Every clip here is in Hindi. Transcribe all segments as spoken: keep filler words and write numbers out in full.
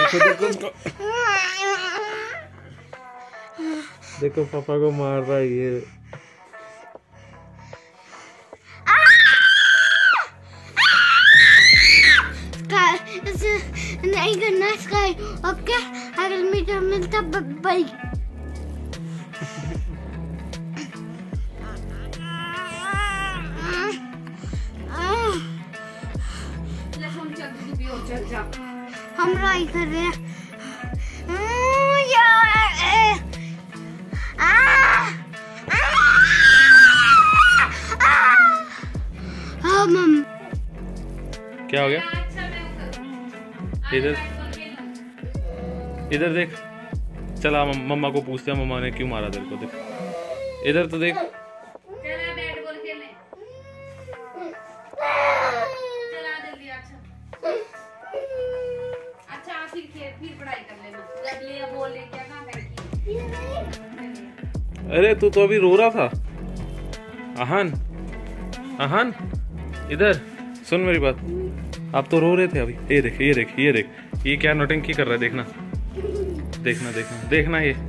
देखो देखो उसको, देखो पापा को मार रहा है ये। नहीं करना स्काई, ओके? अगर मीठा मिलता बाई। हम ट्राई कर रहे हैं। हाँ मम, क्या हो गया? इधर इधर देख, चला मम्मा को पूछते हैं मम्मा ने क्यों मारा तेरे को। देख इधर तो देख। अरे तू तो अभी रो रहा था। आहान, आहान इधर सुन मेरी बात। आप तो रो रहे थे अभी। ये देख ये देख ये देख, ये क्या नौटंकी कर रहा है, देखना देखना देखना देखना ये।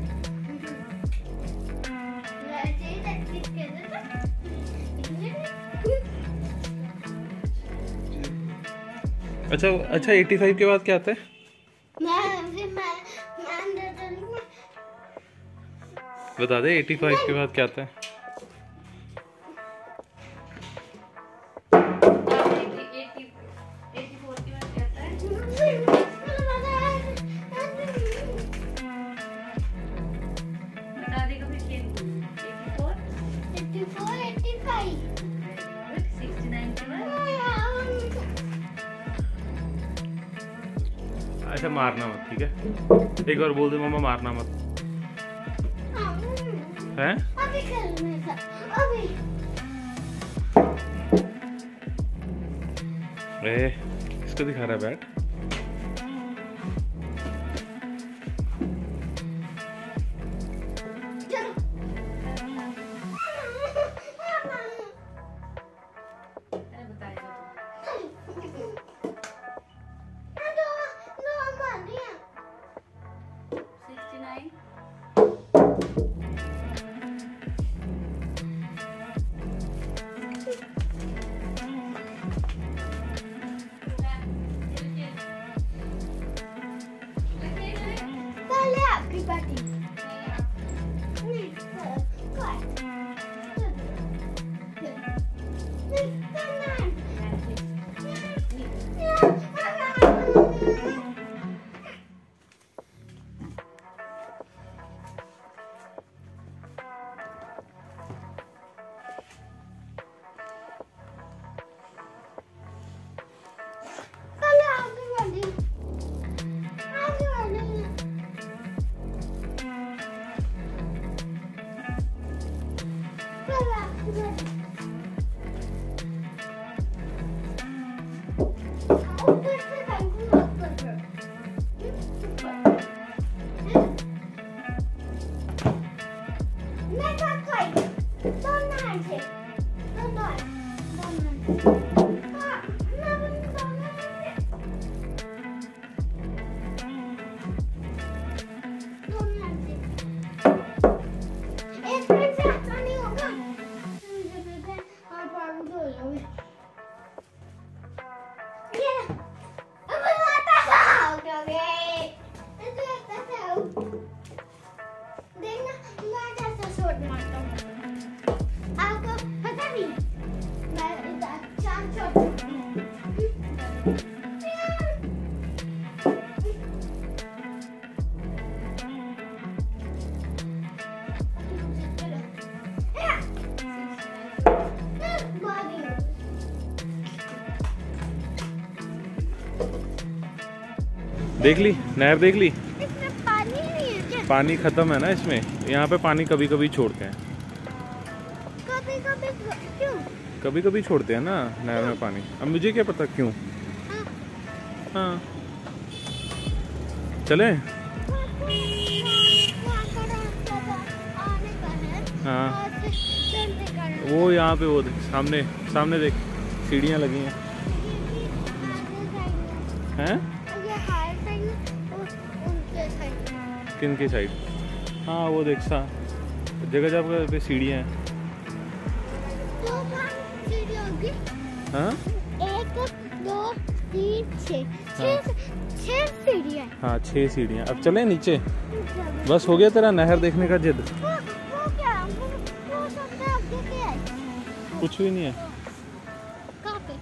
अच्छा अच्छा पचासी के बाद क्या आता है? मैं, मैं, मैं बता दे, पचासी के बाद क्या आता है? अच्छा मारना मत, ठीक है? एक बार बोल दे मम्मा मारना मत, हैं? अभी करने का, अभी। ए, इसको दिखा रहा है बैट। देख ली नहर, देख ली। इसमें पानी नहीं है क्या? पानी खत्म है ना इसमें, यहाँ पे पानी कभी कभी छोड़ते हैं। कभी कभी क्यों? कभी कभी छोड़ते हैं ना नहर में पानी। अब मुझे क्या पता क्यों। हाँ चले। हाँ वो यहाँ पे वो देख, सामने सामने देख, सीढ़ियाँ लगी हैं। हैं? किन की साइड? हाँ वो देख सा जगह जगह पे सीढ़ियाँ हैं। हाँ एक दो तीन छः छः छः सीढ़ियाँ। हाँ छः सीढ़ियाँ। अब चले नीचे, बस हो गया तेरा नहर देखने का जिद? वो, वो क्या वो, वो सबसे आगे क्या है? कुछ भी नहीं है। कहाँ पे?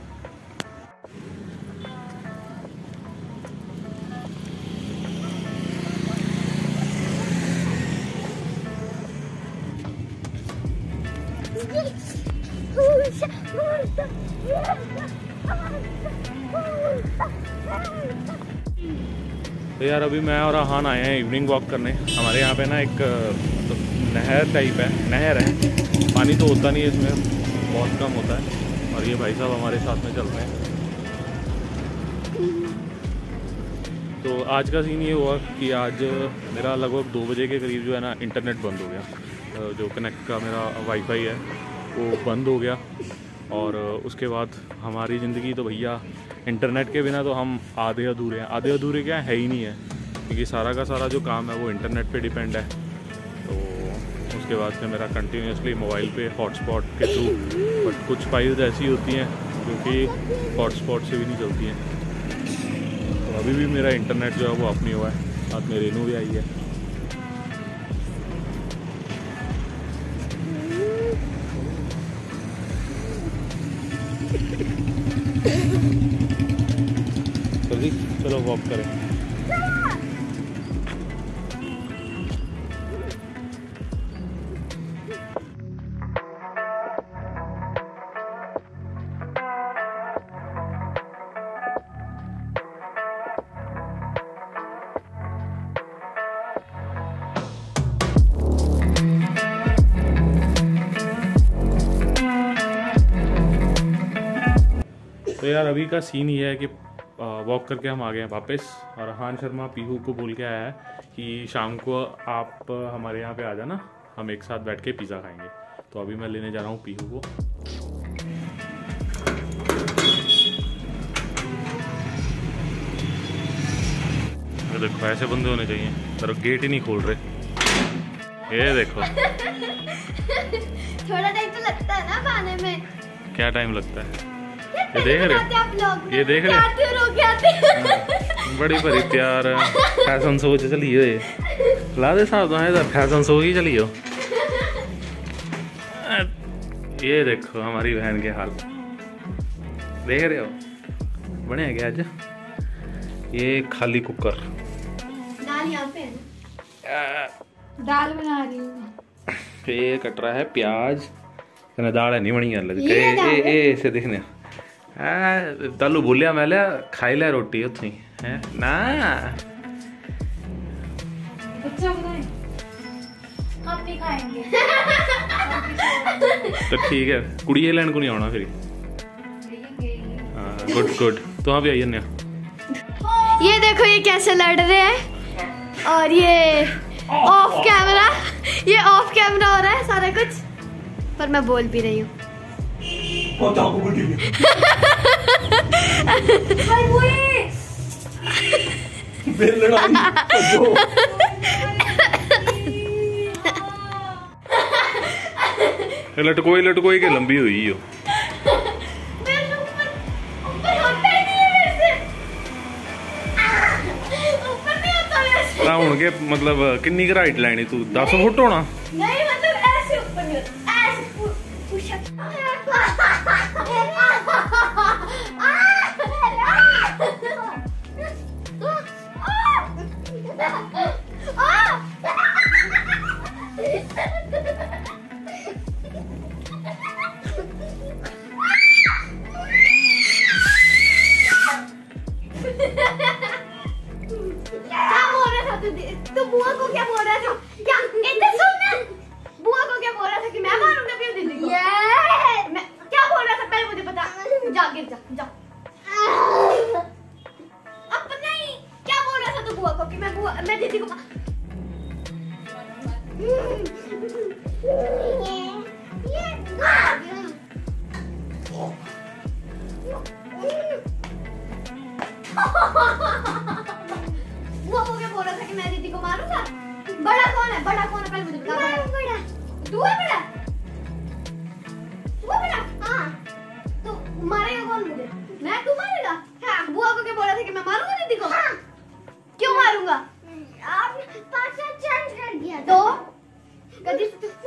तो यार अभी मैं और आहान आए हैं इवनिंग वॉक करने। हमारे यहाँ पे ना एक तो नहर टाइप है, नहर है, पानी तो होता नहीं है इसमें, बहुत कम होता है। और ये भाई साहब हमारे साथ में चल रहे हैं। तो आज का सीन ये हुआ कि आज मेरा लगभग दो बजे के करीब जो है ना इंटरनेट बंद हो गया। जो कनेक्ट का मेरा वाईफाई है वो बंद हो गया। और उसके बाद हमारी ज़िंदगी तो भैया इंटरनेट के बिना तो हम आधे अधूरे हैं। आधे अधूरे क्या है ही नहीं है, क्योंकि सारा का सारा जो काम है वो इंटरनेट पे डिपेंड है। तो उसके बाद से मेरा कंटिन्यूसली मोबाइल पे हॉटस्पॉट के थ्रू, बट कुछ फाइल्स ऐसी होती हैं जो कि हॉटस्पॉट से भी नहीं चलती हैं। तो अभी भी मेरा इंटरनेट जो है वो ऑफ नहीं हुआ है। साथ में रेनू भी आई है। जल्दी चलो वॉक करें। तो यार अभी का सीन ये है कि वॉक करके हम आ गए हैं वापस। और हान शर्मा पीहू को बोल के आया है कि शाम को आप हमारे यहाँ पे आ जाना, हम एक साथ बैठ के पिज़्ज़ा खाएंगे। तो अभी मैं लेने जा रहा हूँ पीहू को। ये देखो ऐसे बंदे होने चाहिए, पर गेट ही नहीं खोल रहे। ये देखो थोड़ा टाइम तो लगता है ना खाने में। क्या टाइम लगता है? ये देख रहे, ये देख रहे, बड़ी बड़ी प्यार फैशन शो चली हो। ला दे साहब इधर फैशन शो ही चली हो। ये देखो हमारी बहन के हाल देख रहे हो, बने क्या आज? ये खाली कुकर, दाल यहाँ पे है, दाल बना रही हूँ। ये कट रहा है प्याज, दाल है नहीं बनी लग ऐसे दिखने। तालू बोलिया मैं लिया खाई लिया रोटी उतनी है ना। हम नहीं खाएंगे। तो ठीक है, कुड़िए लैंड को नहीं आना फिर। गुड गुड, तो हाँ भी आई जन्या। ये देखो ये कैसे लड़ रहे हैं, और ये ऑफ कैमरा, ये ऑफ कैमरा हो रहा है सारा कुछ, पर मैं बोल भी रही हूँ। लटकोई लटकोई के लंबी हुई हो। हुण के मतलब किन्नी क हाइट लैनी तू? दस फुट होना? नहीं मतलब ऐसे ऊपर नहीं, ऐसे पुश अप। तो बुआ को क्या बोल रहा था? क्या इधर सुन, बुआ को क्या बोल रहा था कि मैं मारूंगा अपनी दीदी को? मैं क्या बोल रहा था पहले मुझे बता। जा गिर जा जा। अब नहीं, क्या बोल रहा था तू बुआ को कि मैं बुआ मैं दीदी को बुआ को क्या बोल रहा था कि मैं दीदी को मारूंगा? बड़ा कौन है? बड़ा कौन है? पहले मुझे बता। बड़ा बड़ा तू है बड़ा? तू है बड़ा? हाँ। तो मारेगा कौन मुझे? मैं? तू मारेगा? हाँ। बुआ को क्या बोला था कि मैं मारूंगा दीदी को? हाँ। क्यों मारूंगा? आपने पासवर्ड चेंज कर दिया तो कभी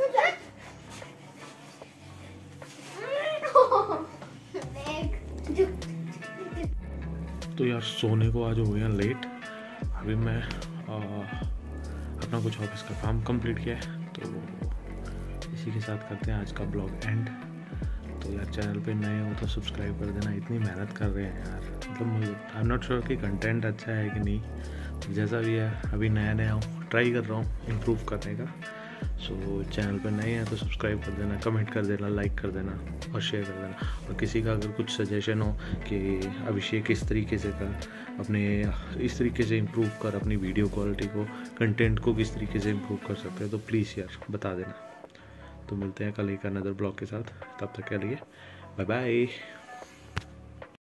तो यार सोने को आज हो गया लेट। अभी मैं आ, अपना कुछ ऑफिस का काम कंप्लीट किया है, तो इसी के साथ करते हैं आज का ब्लॉग एंड। तो यार चैनल पे नए हो तो सब्सक्राइब कर देना, इतनी मेहनत कर रहे हैं यार, मतलब आई एम नॉट श्योर कि कंटेंट अच्छा है कि नहीं, जैसा भी है अभी नया नया हूँ, ट्राई कर रहा हूँ इम्प्रूव करने का। सो so, चैनल पर नए हैं तो सब्सक्राइब कर देना, कमेंट कर देना, लाइक कर देना और शेयर कर देना। और किसी का अगर कुछ सजेशन हो कि अभिषेक किस तरीके से कर अपने इस तरीके से इम्प्रूव कर अपनी वीडियो क्वालिटी को, कंटेंट को किस तरीके से इम्प्रूव कर सकते हैं, तो प्लीज़ यार बता देना। तो मिलते हैं कल एक अनदर ब्लॉग के साथ, तब तक के लिए बाय बाय।